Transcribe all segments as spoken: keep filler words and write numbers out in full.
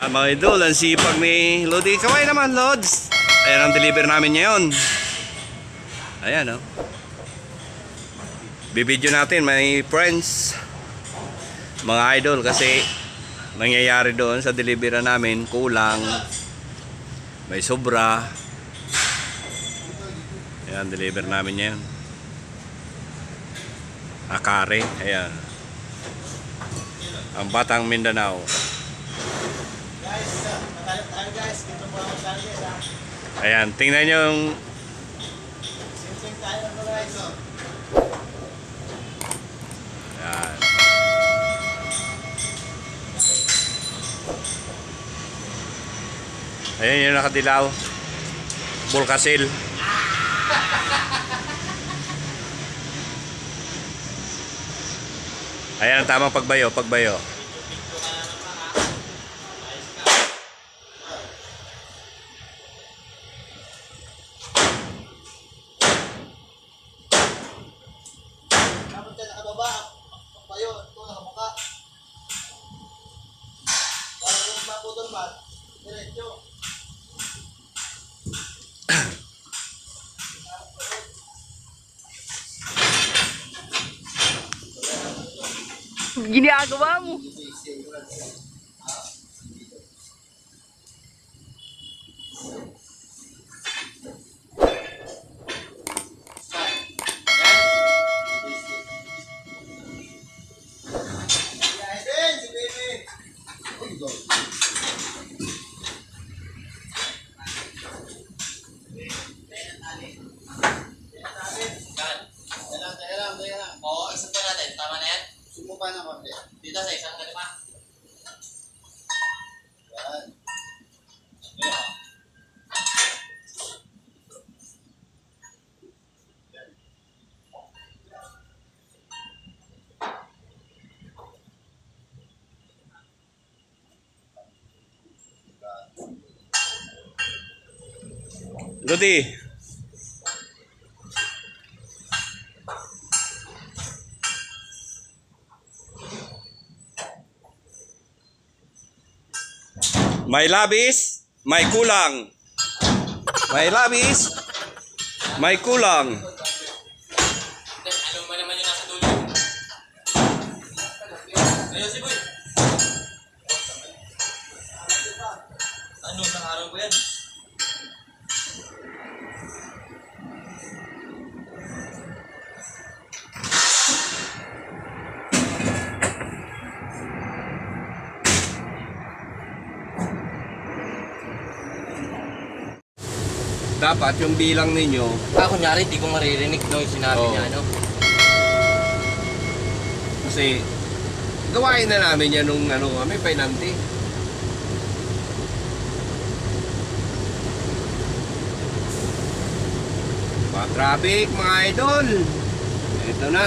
Ah, mga idol, ang sipag ni Lodi. Kaway naman, Lods. Ayan ang deliver namin ngayon. Ayan, oh. Bibidyo natin, may friends, mga idol, kasi nangyayari doon sa delivery namin, kulang, may sobra. Ayan, deliver namin ngayon. Akare, ayan. Ang Batang Mindanao. Ayan, tingnan nyo yung ayan. Ayan yung nakadilaw Bulkasil. Ayan ang tamang pagbayo, pagbayo. Ginagawa mo. Oo, isang pa natin. Tama na yan? Sumupa na konti. Dito sa isang kalima. Yan. Ayan. Lodi. May labis, may kulang. May labis, may kulang. Alam mo naman yung nasa dulo. Ayun si Boy. Ano, isang araw ko yan? Dapat yung bilang ninyo. Ah, kunyari, di ko maririnig no, yung sinabi Oo. niya, ano? Kasi gawain na namin yan nung ano kami, painanti. Mga traffic, mga idol. Ito na.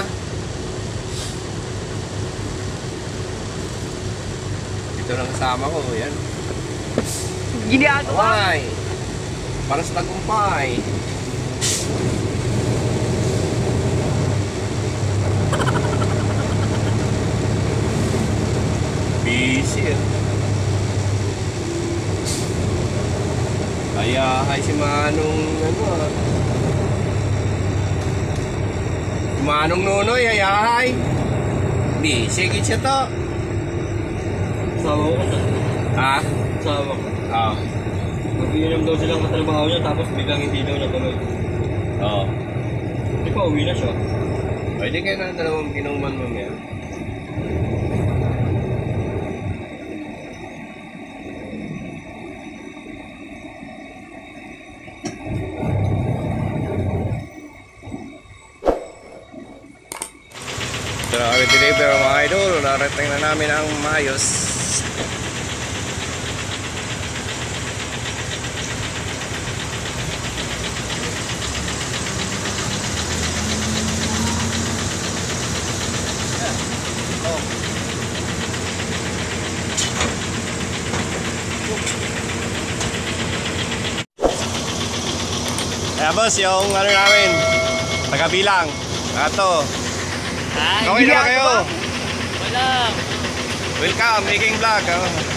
Ito na kasama ko, yan. Ginagawa. Ay, para sa tagumpay. Busy eh. Kaya ay si Manong ano ah. Si Manong Nonoy ay ay. Busy gid siya to. Sawa ko sa... Ha? Sawa ko. Ah. Mag-iinom daw silang katrabaho niya, tapos biglang hindi daw natuloy. Oo. Di pa, uwi na siya. Pwede kayo na dalawang kinuman mo yan. Ito na kami deliver mga idol. Narating na namin ang maayos. Kaya boss, yung ano namin, tagabilang, ato. Ay, Kaway na ba kayo? Wala. Welcome, making vlog. Oh.